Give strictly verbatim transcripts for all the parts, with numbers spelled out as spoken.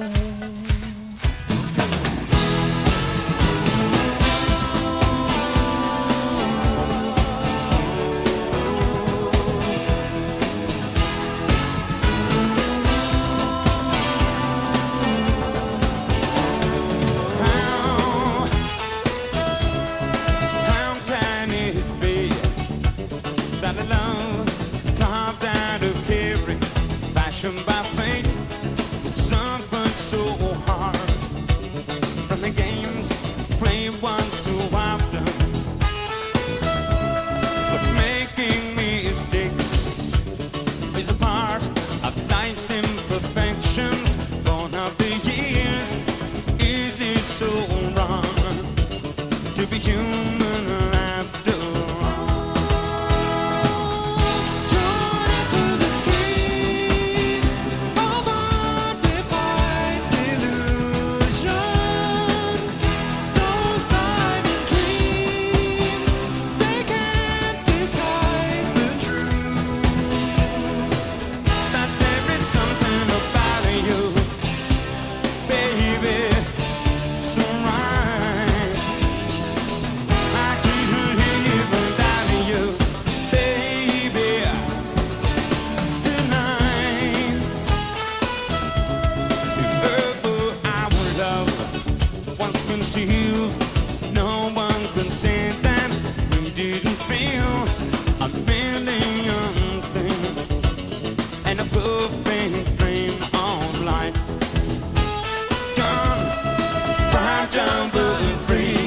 By fate, suffered so hard from the games played once too often, but making mistakes is a part of life's imperfections. Born of the years, is it so wrong to be human after all? Concealed, no one can say that we didn't feel a million things and a perfect dream of life. Gone, fragile but free,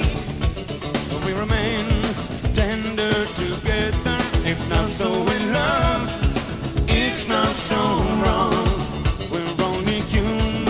we remain tender together. If not so in love, it's not so wrong. We're only human.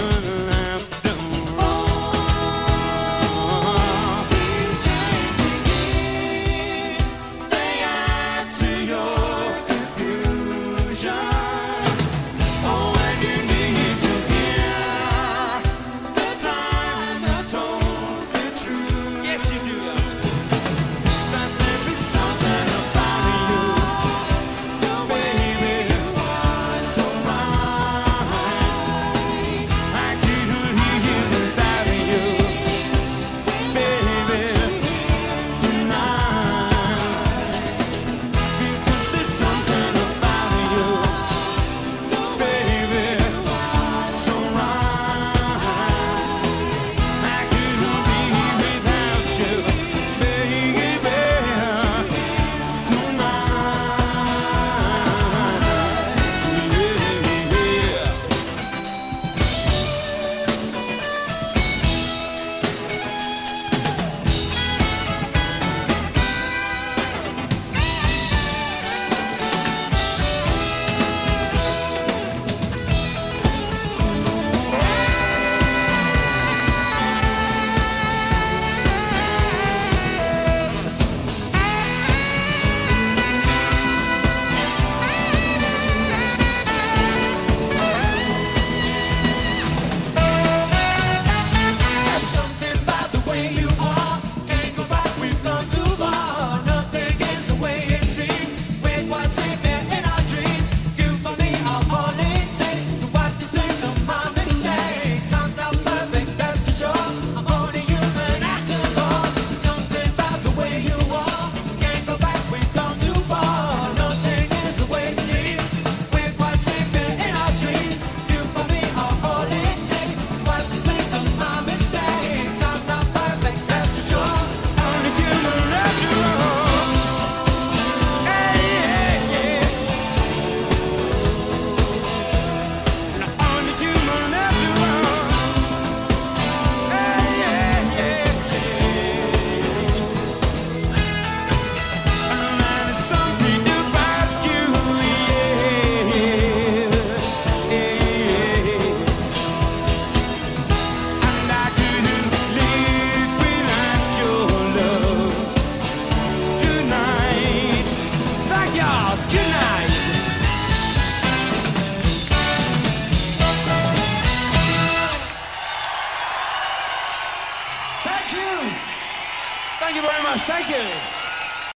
Thank you very much. Thank you.